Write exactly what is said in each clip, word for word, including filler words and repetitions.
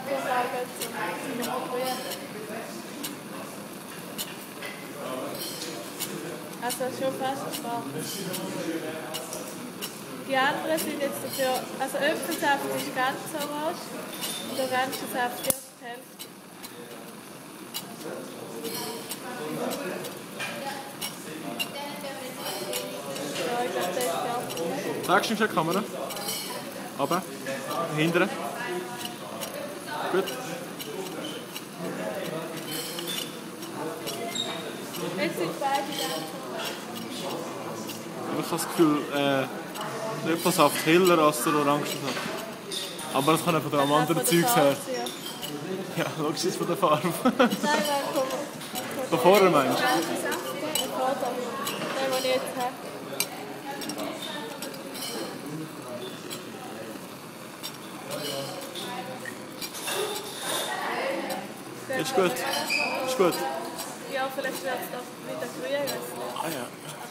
sagen zu seinem Grün. Also schon fast schwach. Die anderen sind jetzt dafür, also Apfelsaft ist ganz orange und Orangensaft ist die Hälfte. Ja, ich glaube, das ist ja. Zeigst du in der Kamera? Aber? Hinten? Gut. Jetzt sind beide ganz Ich habe das Gefühl, äh, der Apfelsaft heller als der Orangensaft. Aber das kann auch von dem anderen Zeugs her. Ja, logisch ist von der Farbe. Nein, nein, komm. Von vorher meinst du? Den, den ich jetzt habe. Ist gut. Ist gut. Ja, vielleicht wird es doch wieder grün. Ah ja.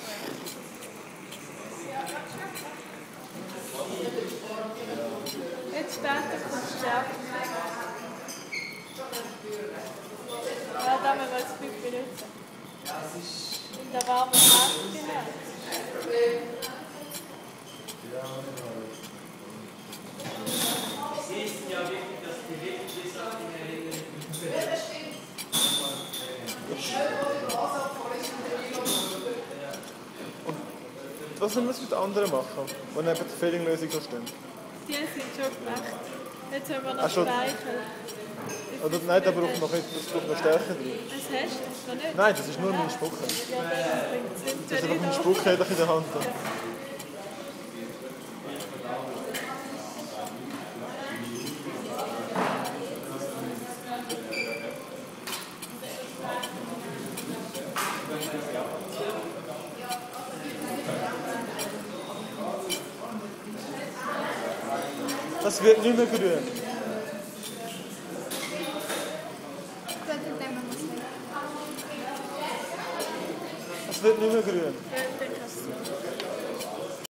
Jetzt später kommt es Schärfe. Ja, da müssen wir jetzt fünf benutzen. In der warmen Nacht genau. Sie ist ja wirklich das bewegliche Sachen erinnern. Was sollen wir mit den anderen machen, die neben der Ferienlösung noch stehen? Die sind schon gemacht. Jetzt haben wir noch Ach, schon. Speichel. Oder nein, da braucht noch, nicht, das braucht noch Stärke drin. Was hast du? Das noch nicht? Nein, das ist nur meine Spucke. Ja, das bringt es nicht. Das ist einfach meine Spucke in der Hand. Das wird nicht mehr grün. Das wird nicht mehr grün.